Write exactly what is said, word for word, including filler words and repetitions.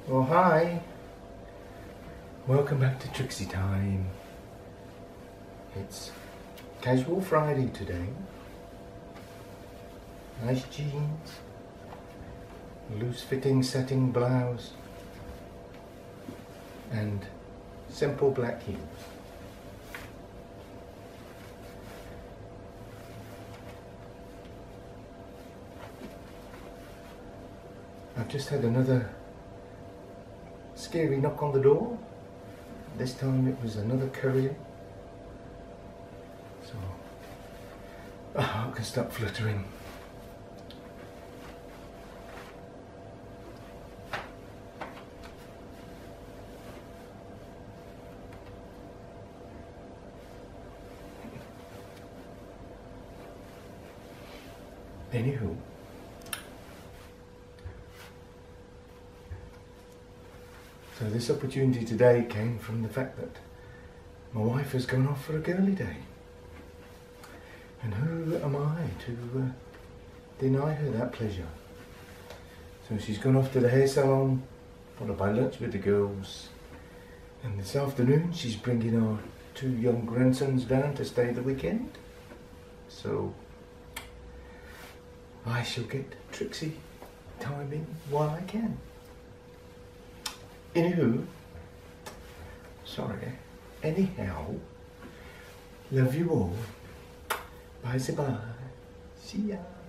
Oh, hi. Welcome back to Trixie Time. It's Casual Friday today. Nice jeans, loose-fitting setting blouse, and simple black heels. I've just had another scary knock on the door. This time it was another courier. So my heart can start fluttering. Anywho, so this opportunity today came from the fact that my wife has gone off for a girly day. And who am I to uh, deny her that pleasure? So she's gone off to the hair salon, followed by lunch with the girls. And this afternoon she's bringing our two young grandsons down to stay the weekend. So I shall get Trixie time in while I can. Anywho, sorry, anyhow, love you all. Bye bye. See ya.